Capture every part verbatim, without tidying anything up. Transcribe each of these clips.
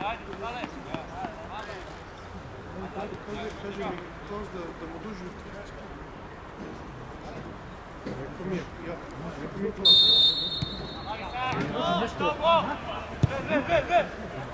Kaže mi Klaus da mu duži... Rekao mi je, ja, rekao mi je Klaus. Nešto... Ne, ne, ne!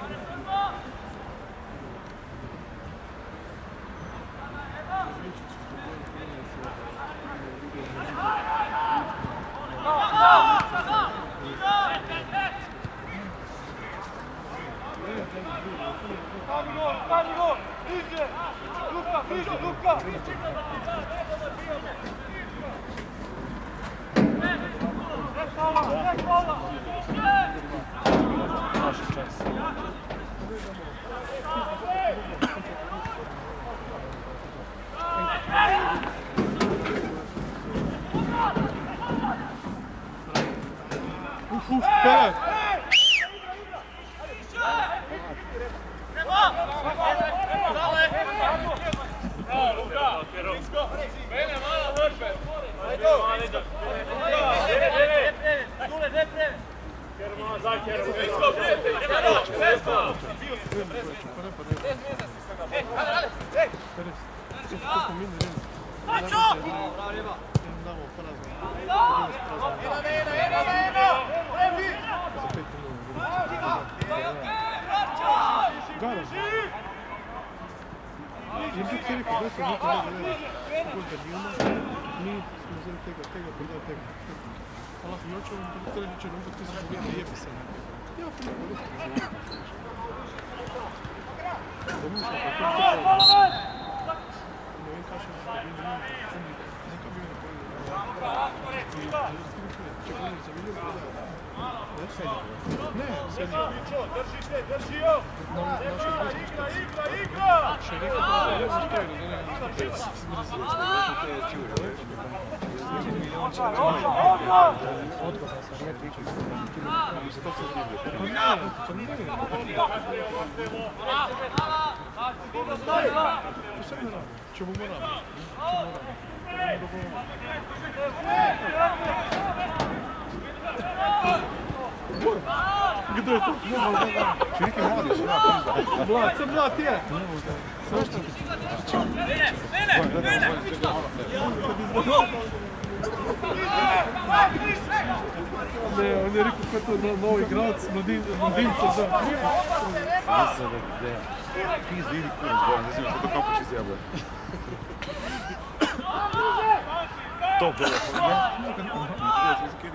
Čemu moramo? Gdje je to? Čiriki mladi su, ja, pizda. Mlad, sam mlad je. Mene, mene, mene! Ne, on je rekao kao to novi grad, mladinca za... Mislim da je... Pizda, idi kurac, bojem, ne znam što to kako će izjavljati. To bilo, ne? Ne, ne, ne,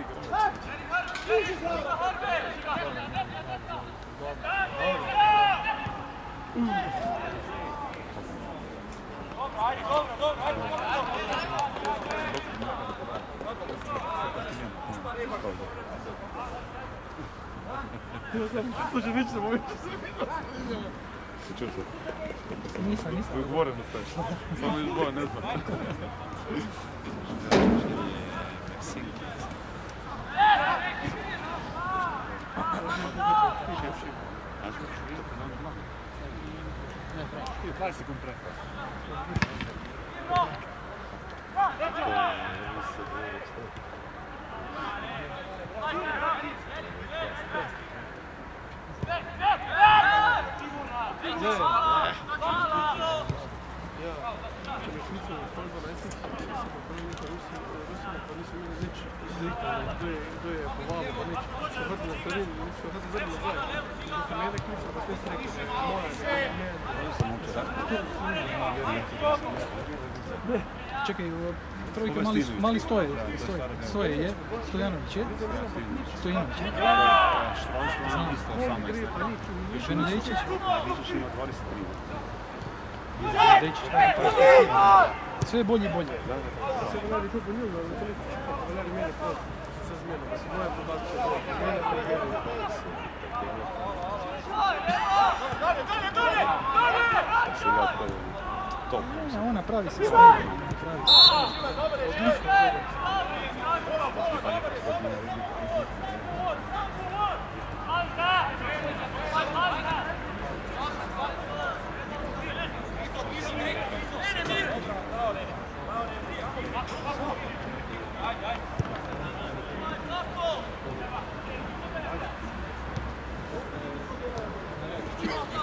To će reći da moći se čuo se? Nisam, nisam. Uvijek gore nastaviš. Samo iz boja, ne znam. dvadeset sekund pre. Čekaj, trojka mali, mali stoje, stoje, stoje je, Stojanović je, Stojanović je. Benedejčić? Benedejčić, sve je bolje i bolje. Sve radi kako nju, ali to neko čupa, pa radi mene kao sa zmjenom, da se moja podatka mene pregleda. Top. Ona pravi se sve. Pravi se. Thank you.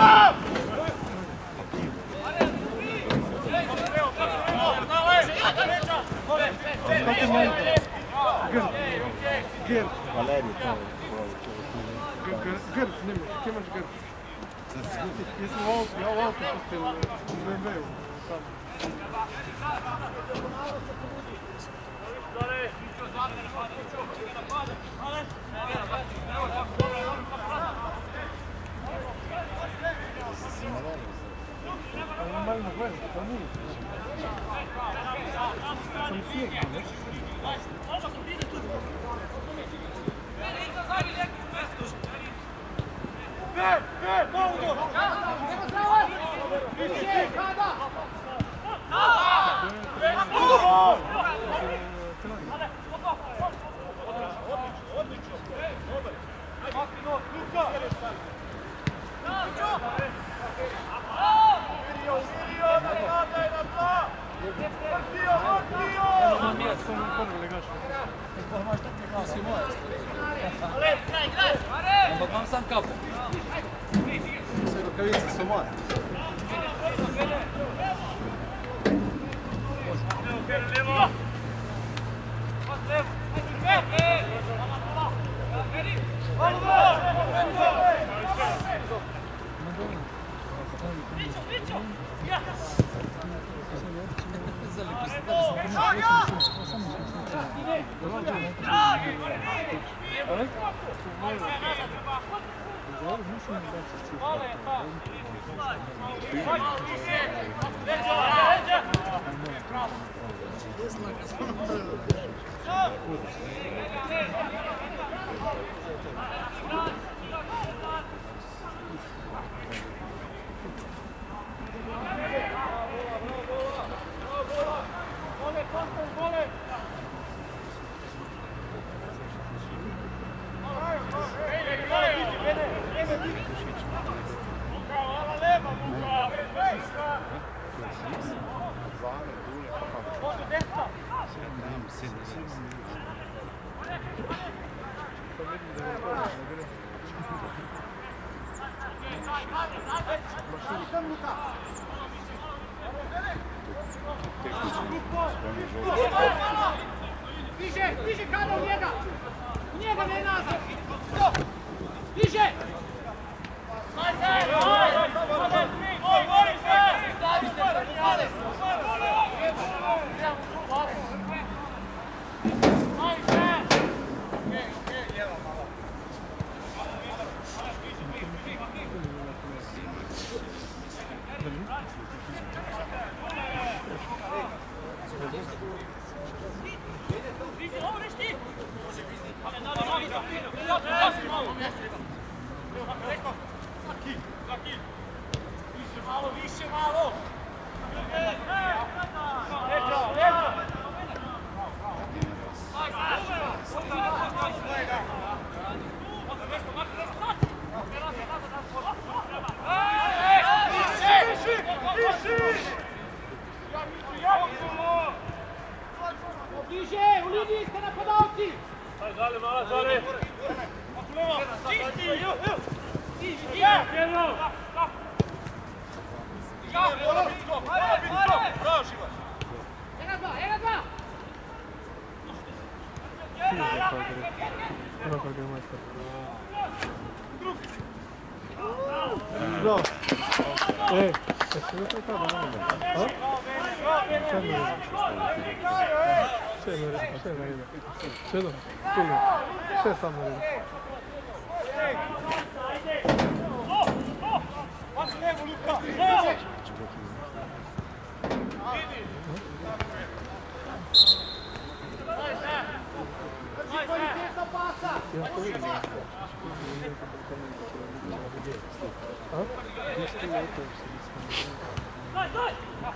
Grb. Valerij, to je Grb, nemaš, ti imaš grb. Jesmo ovo, ja ovo auto pustio u B M W-u. Normalno gledam, to nije. Sam snijeg, ne? Ver, ver, Paulo! Više, kada! Ampak imam sam kapo. Vse rokavice so moje. Više, više kada u njega! U njega ne nazad! Više! Malo više, malo! Bliže, u liniji ste napadalci! Zale, mala, zale! Čisti! Ena dva, ena dva! Ono kako je majstor. Bravo! Ej, jesi li to kada malo? A? Sad me ide. Sve me ide, sve me ide. Sve dobro, tu je. Sve sam me ide. Pazi levo, Luka! Drži kvalitetno pasa! Ja to vidim. A? Gdje ti je to? Daj, daj!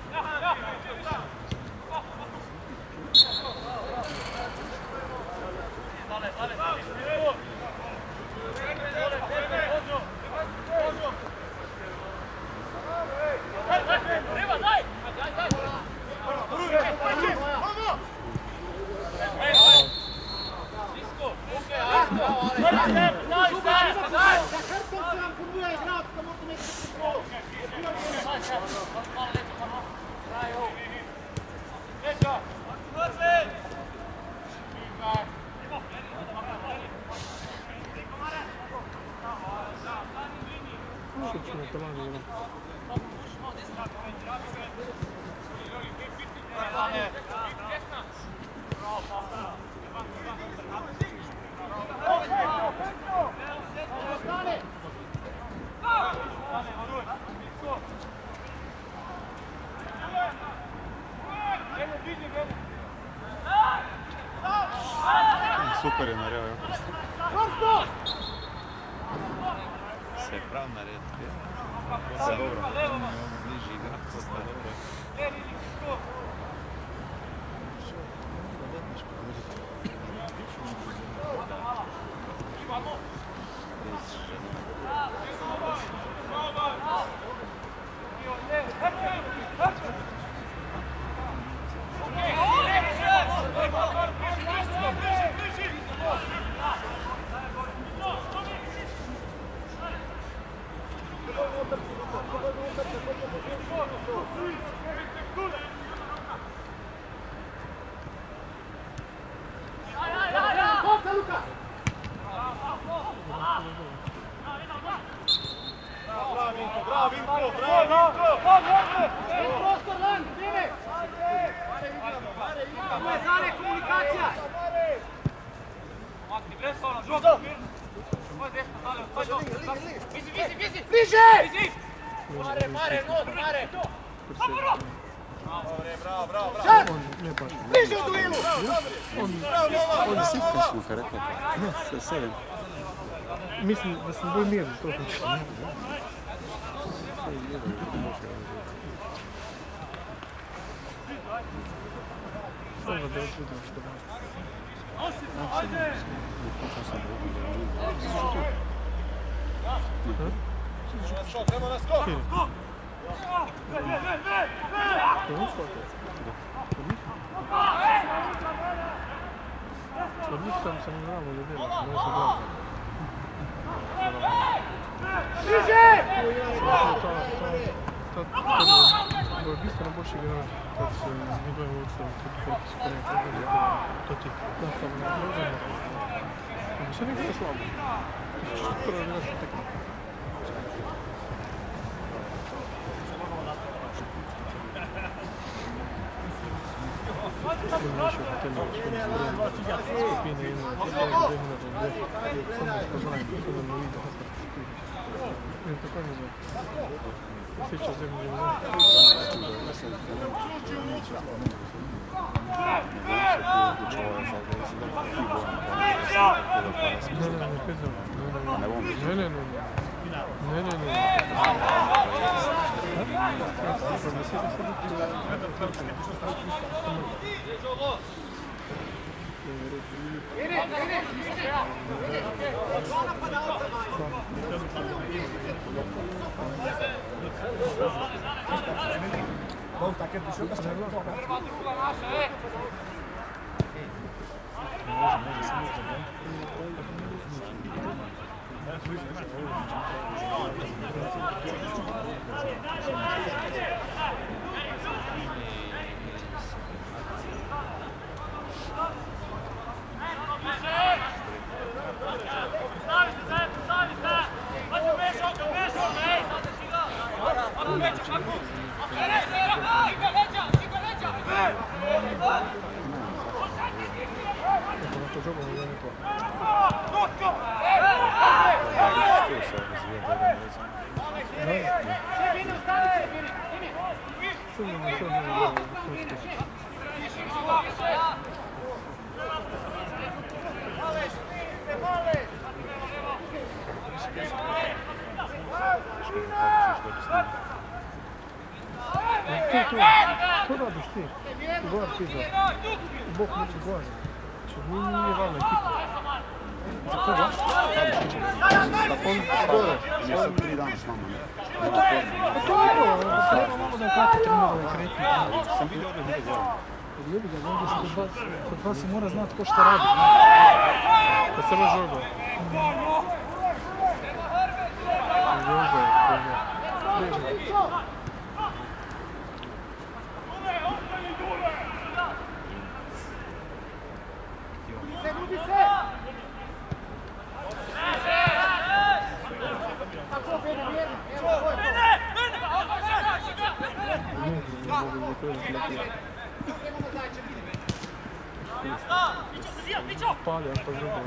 Dale, dale, dale! Treba, daj! Daj, daj! Daj, daj! Daj, daj! Super je naredil. Se je prav naredil. Se dobro. Bliži igra. Mislim da sam bolj miran, to hoću. Samo da budem što Što, treba na skok! Od njih sam sam igrao ljudima, ne se gledam. Bliže! To je bistveno boljši igrač kad se izgledaju vodstvo, kad se prije to ti nastavno na odlazanje. Ali sve nekada slabo. Skoro je igrač tekma. Sam više u hotelu, što mi se vreme, skupine ima, to je dve minuta, dve, sam ne spoznajem, to da mi vidi da hasta skupine. Ne, tako ne znam. Sjeća zemlje u Ne, ne, ne, ne, ne, ne, ne, Što radiš ti? Gore ti za. U bok neće gore. Nije nije valna ekipa. Za koga? On gore. Ja sam tri dana s nama, ne? A to je to, treba malo da kako treniraju kretni. Sam vidio ovdje vidio gore. Ljubi ga, ovdje se kod vas, kod vas se mora znati ko šta radi. Da se može žoga. Žoga, žoga. Tako, bene, bene, evo, Pali, a to drugo.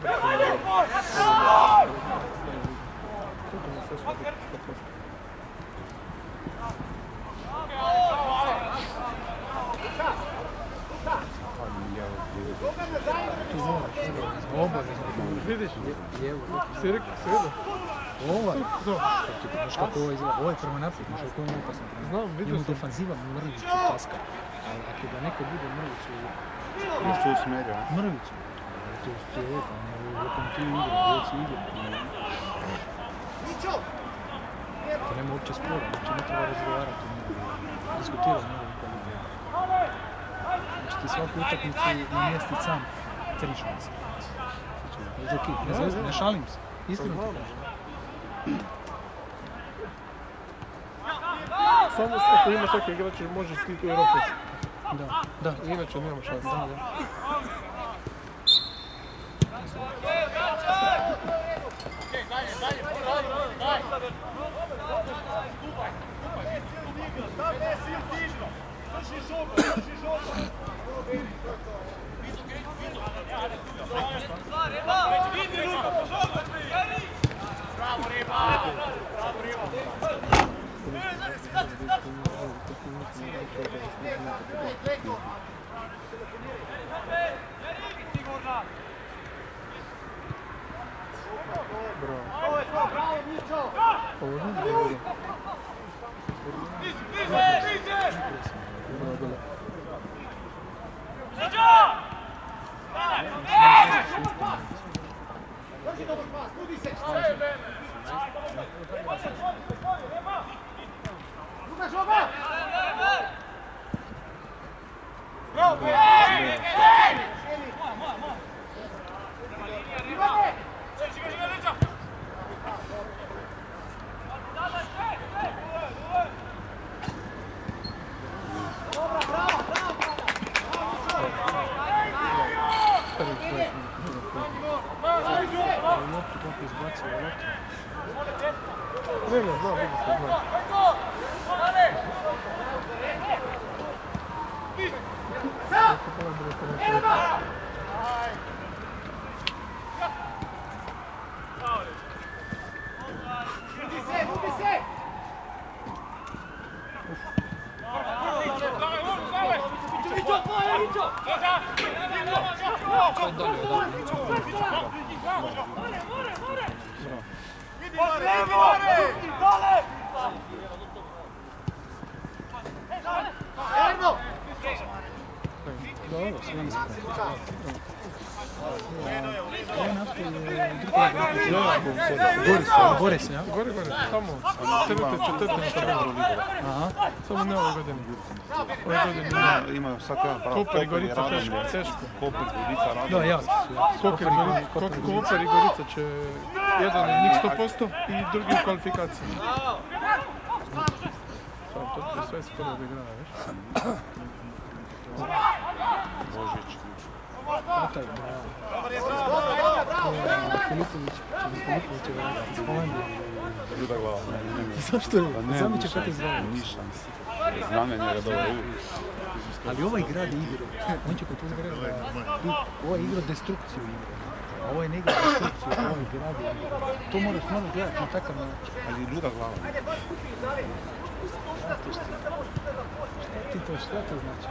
Vidiš? Si rekao, si vidio? Ovaj, To. znaš kako ovo izgleda, ovo je prema naprijed, znaš kako je on opasan. Znam, vidio Njemu sam. defanziva mrvicu kaska, ali ako da neko bude mrvicu, Što usmjerio? mrvicu, to je svijetan, u lokomotivu igra, djeci igra. To nema uopće spora, znači ne treba razgovarati o njegu, diskutirati o njegovim kvalitetima. Znači ti svaku utakmicu namjestiti sam tri šanse. Znači, ok, ne zvezda, ne šalim se, iskreno ti kažem. Samo ako imaš takve igrače, možeš ti tu Europu. Da, da. Inače nema šanse. Da, da. Bravo, Riba! Bravo, Riba! Bravo, Mićo! Ovo ne bude. Dođi dobar pas, budi se! Luka žoga! Bravo! Ivane! Dobra, bravo, bravo! Loptu kako izbacio loptu. Ne, ne, znam, vidi se, znam. Budi se, budi se! Mićo, tvoje, Mićo! To je dalje od ovog. Erno! Dobro, sve mi spremno. Ovo nafte je druga Boris, Boris, ja? gore, gore, tamo, trete, četvrte na tabelu. Aha. Samo ne ove godine. Ove godine ima Ima sad kada pravo. Koper i Gorica, teško, teško. Koper, Gorica, Radom. Da, ja. Koper i Gorica, Koper i Gorica će jedan od njih sto posto i drugi u kvalifikaciji. Samo to je sve skoro od igrana, viš? Božić. Tata je bravo. Filipović, Filipović je bravo. Iz Holandije. Ljuda glava. Zašto je? Sami će peti zdravo. Ni šanse. Znam ja njega dobro. Ali ovaj grad igru, on će kod tu zgrada, ovaj igra destrukciju igre. A ovaj ne igra destrukciju, ovaj grad igru. To moraš malo gledati na takav način. Ali ljuda glava. Šta ti šta? Šta ti to, šta to znači?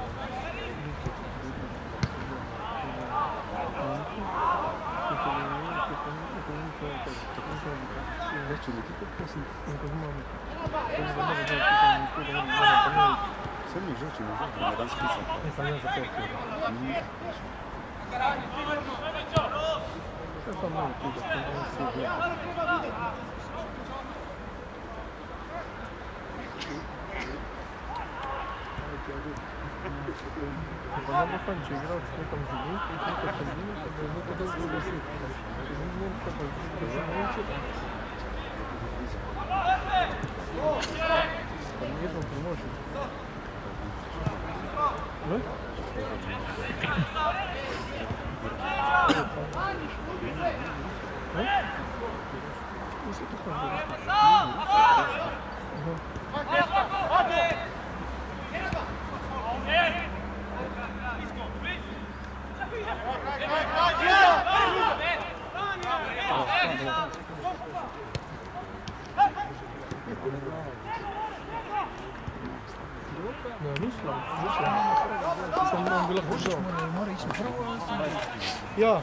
Sve mi žeći na žeći, na dan spisak. Ne sam ja za pet kura. Sve sam malo kuda, to je sve gleda. Pa dobro fan će igrati s nekom živim i neka sredina, kada je neko dobro da si. Ne znam kako je neće. Pa nijednom pomoći. Ne? Ne? Mislim to kao da Ne, nisam, nisam. Sam nam bila požao. Mora ići na prvo, ali sam... Ja.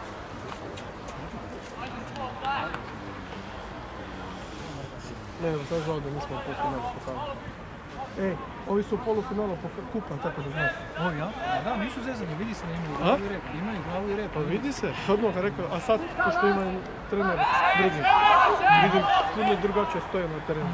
Ne, evo, sad žao da nismo u polufinalu pokazali. Ej, ovi su u polufinalu kupa, tako da znaš. O, ja? A da, nisu zezani, vidi se da imaju glavu i rep. Imaju glavu i rep. Pa vidi se, odmah rekao, a sad, pošto ima trener drugi, vidim, puno drugačije stoje na terenu.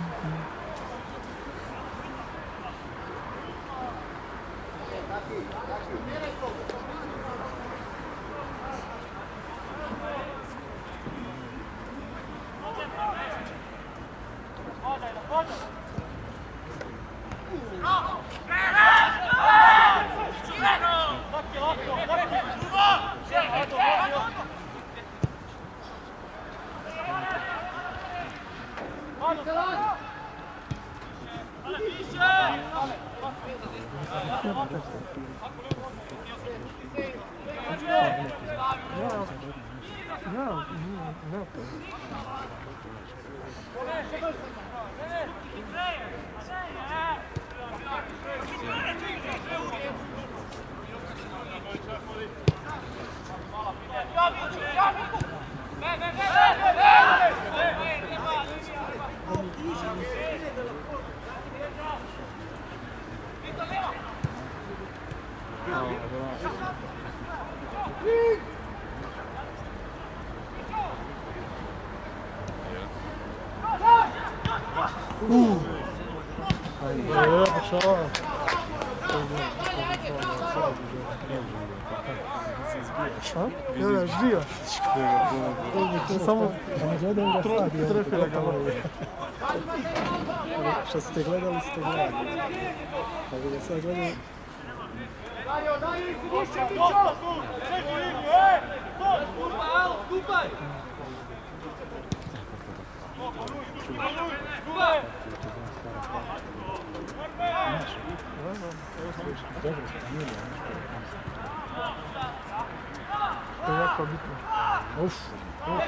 Samo trefila ga lopta. Što ste gledali, ste gledali. Tako da sad gledam... Dario, Dario, ih više, Mićo! Čekaj liniju, e! Kurva, alo, stupaj! Stupaj! Dobro, nije li, To je jako bitno. Uf, uf.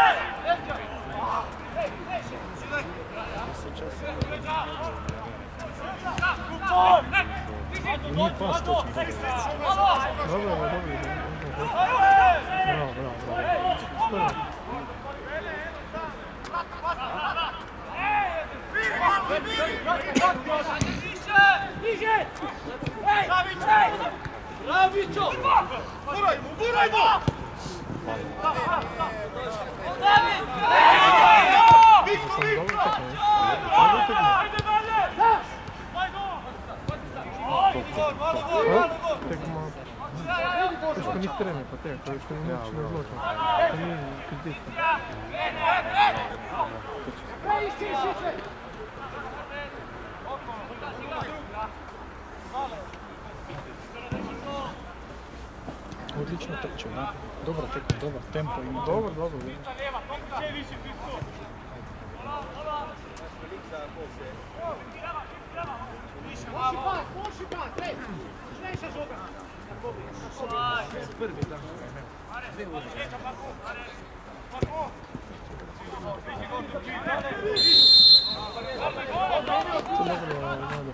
Nije pas točno. Dobro, dobro, dobro. Bravo, bravo, bravo. Niže! Bravo, Mićo! Buraj mu, buraj mu! David! Sam dobro tekne. Dobro tekne. Tekma... Teško njih trene, pa te, to je što nije uopće ne zločan. To nije kritično. Odlično trče, da. Dobro tekme, dobar tempo ima. Dobro, dobro. Moši pas, moši pas, ej! Šleša žoga! Prvi, da. Dve ulože. To je dobro, Nado.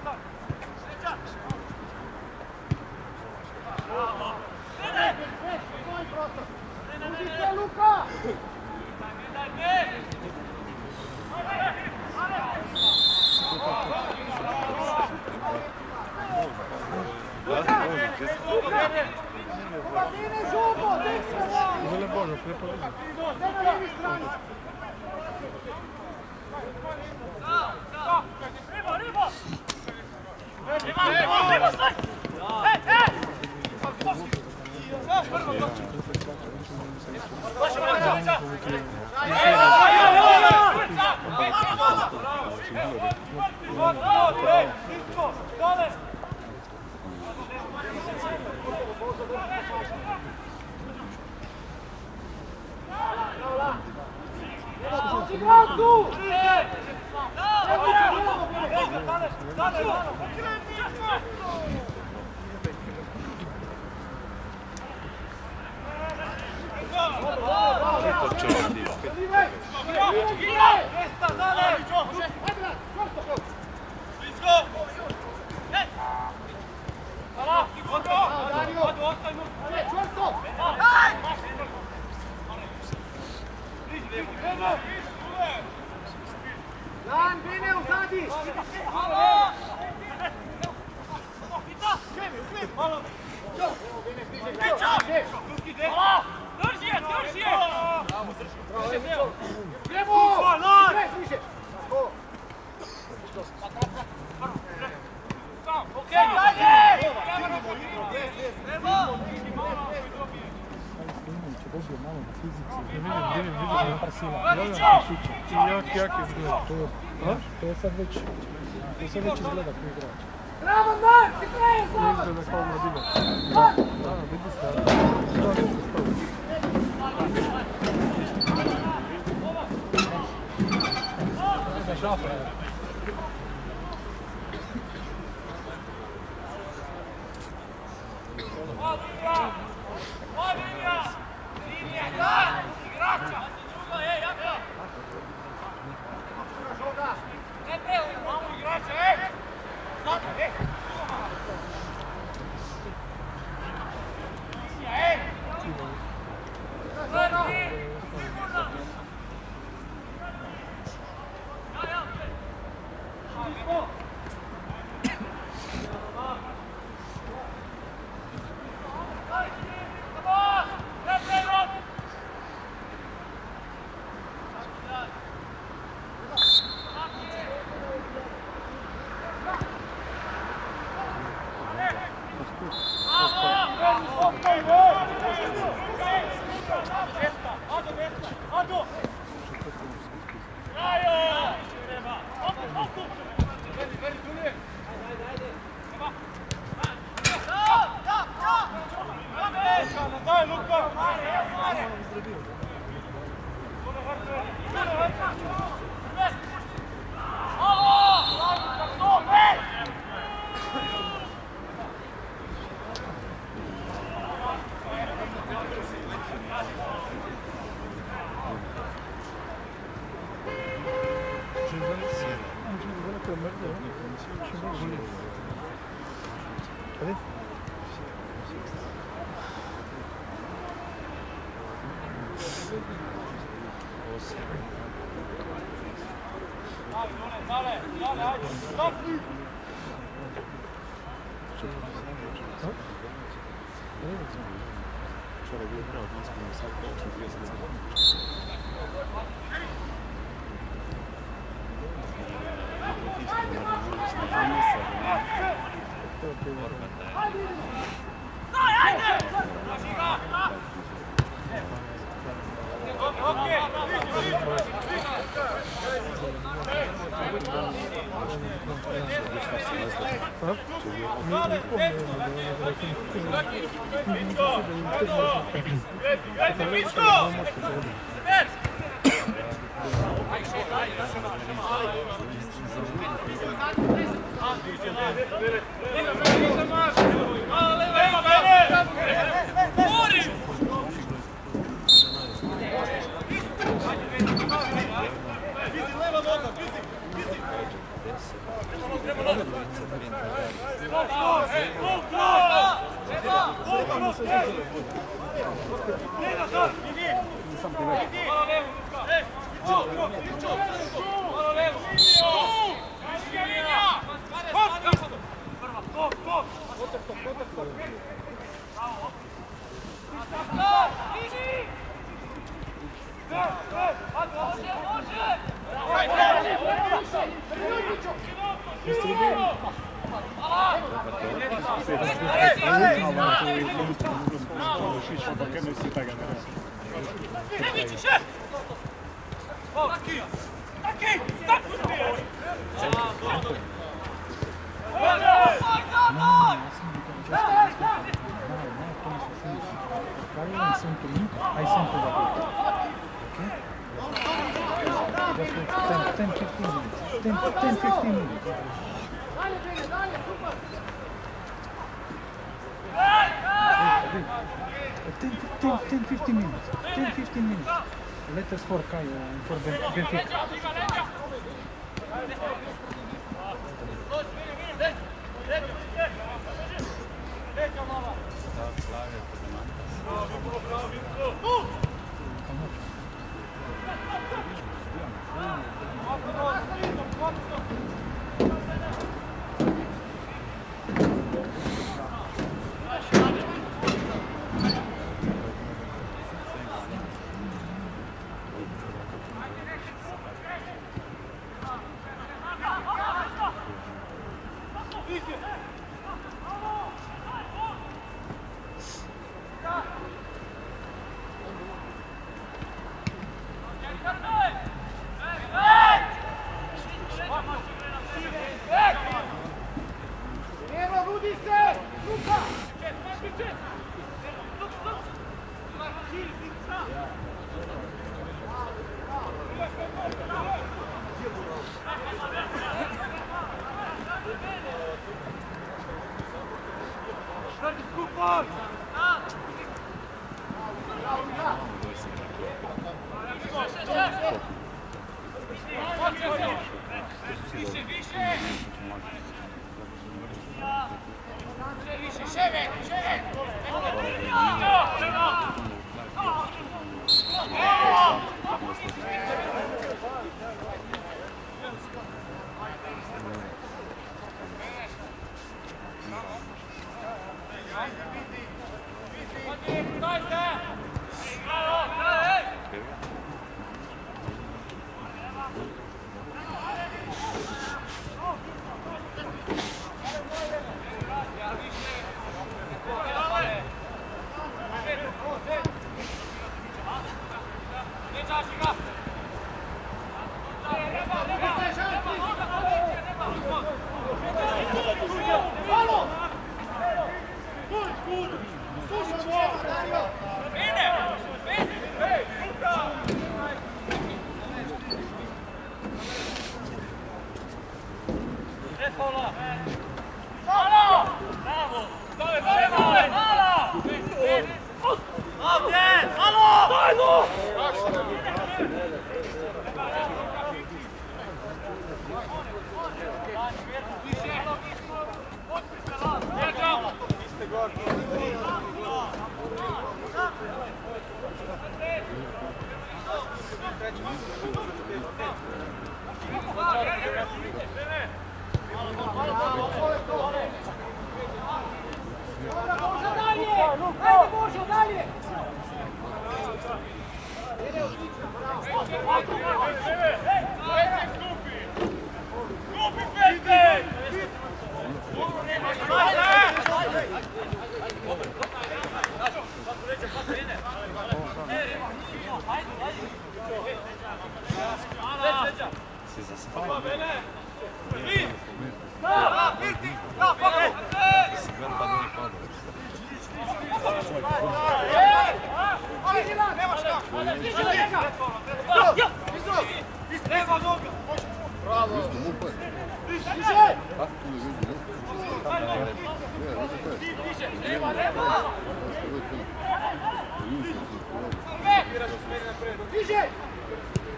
Zelo bolno, prepovedno. Jak, jak izgleda? To, to je sad već, to sad već izgleda kao igrač. Bravo, Mark! Ti kraje, To izgleda kao mladinac. Da, da, vidi se, ali to ne se stavi. Da šafa je. Treba Sam ti već. Hai sempre da tutto. Ok? Just ten fifteen minutes. ten fifteen minutes. ten fifteen minutes. ten fifteen minutes. Let us for Kai and for Benfica.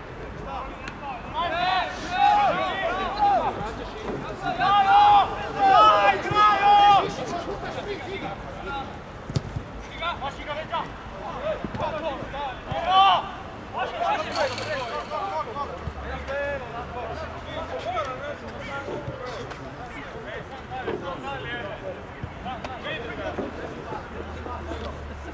Bravo!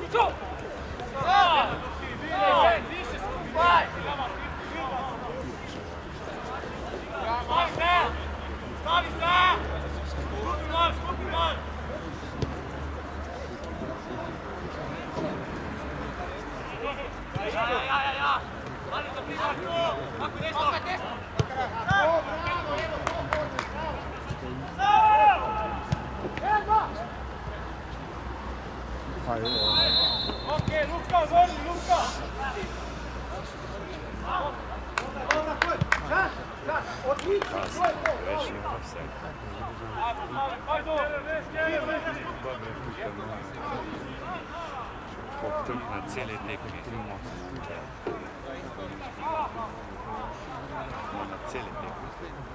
Na cijeli tekmi. Na cijeli tekmi.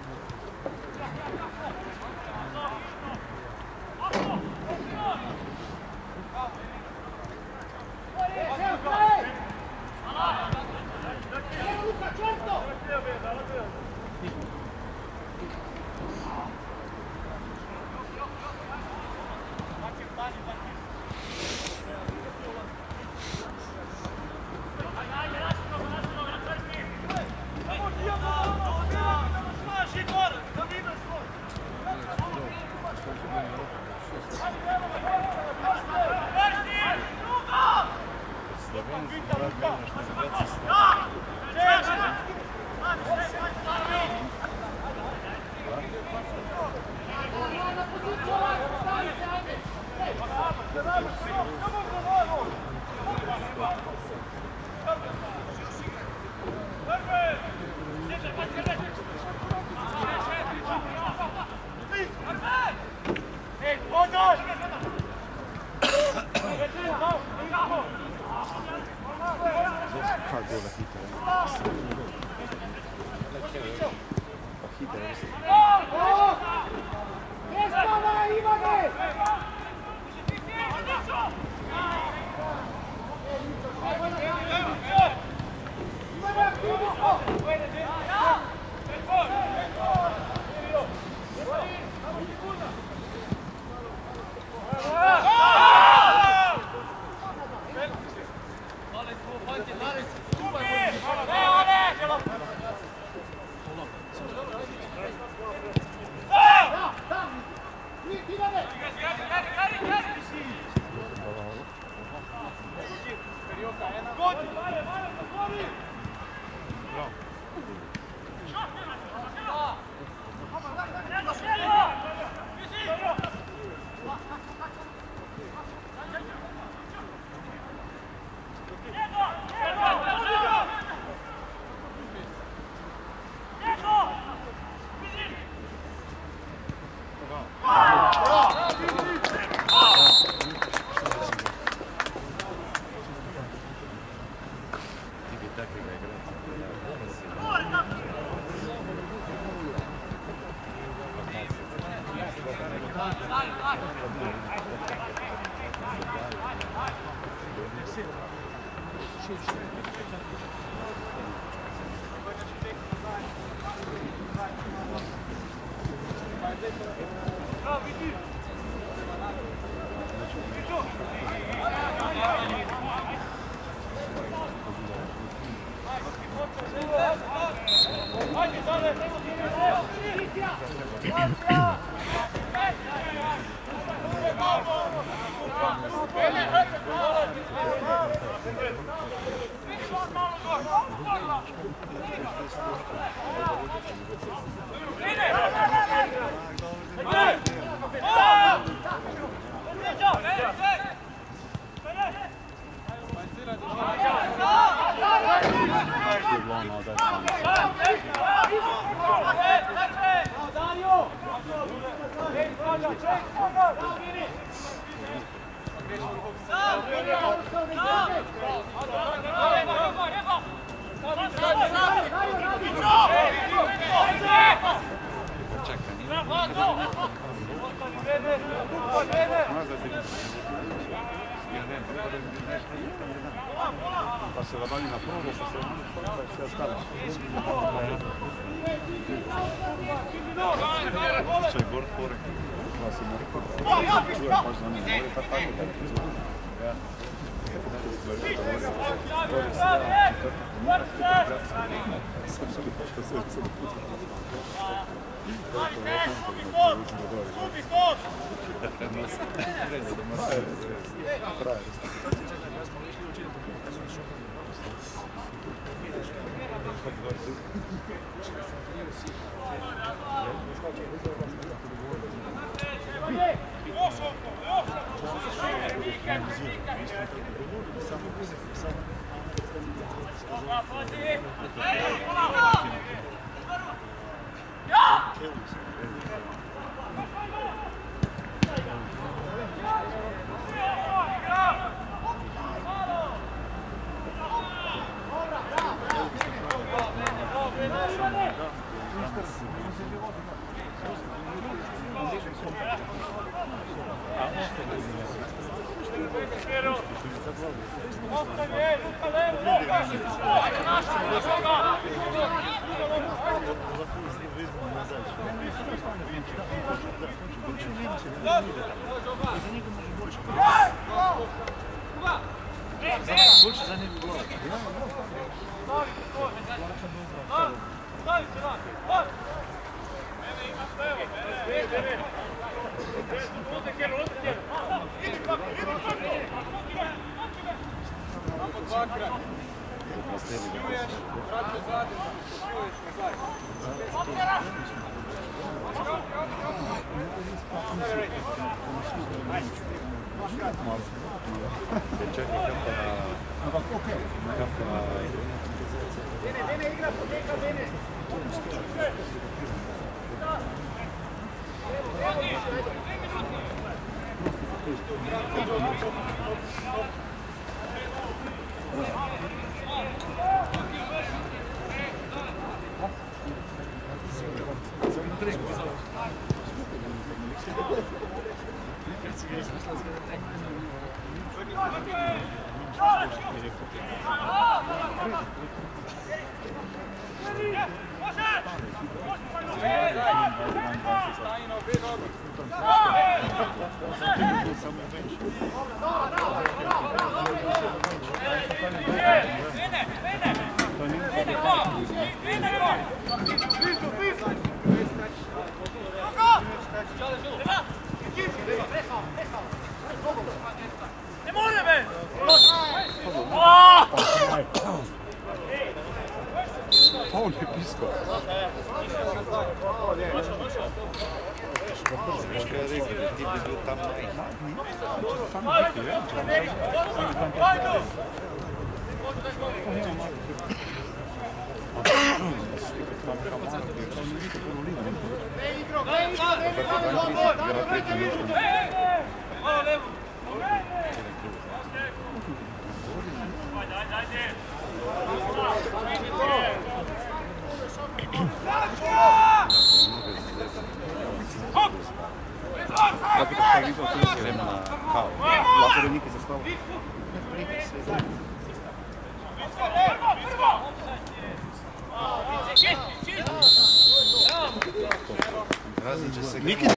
Pa se da dalje na prvo, pa se da se ostalo. Če je gor porek, pa se mora pa se mora pa se mora pa tako da je. Faul je piskao. Što je rekao, da ti bi bio tamo Zato što je vidio tu srem na kao. Lako da niki za stavu. Različe se...